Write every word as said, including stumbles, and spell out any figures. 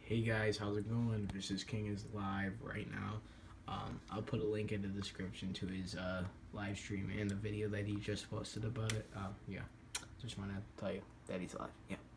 Hey guys, how's it going? This is King is live right now. Um, I'll put a link in the description to his uh, live stream and the video that he just posted about it. Uh, yeah, just want to tell you that he's live. Yeah.